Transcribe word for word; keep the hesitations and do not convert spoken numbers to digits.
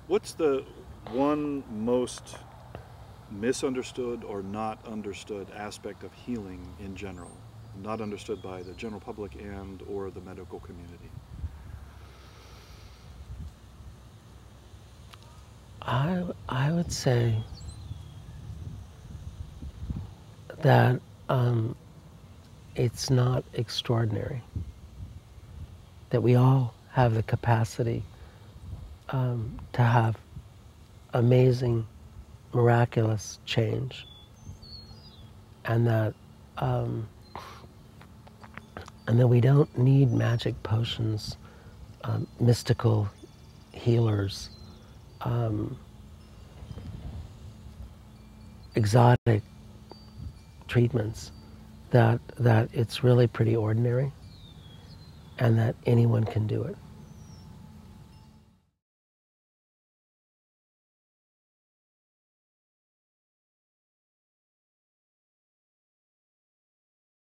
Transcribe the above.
What's the one most misunderstood or not understood aspect of healing in general, not understood by the general public and or the medical community? I, I would say that um, it's not extraordinary, that we all have the capacity um, to have amazing, miraculous change, and that um, and that we don't need magic potions, um, mystical healers, um, exotic treatments. That that it's really pretty ordinary, and that anyone can do it.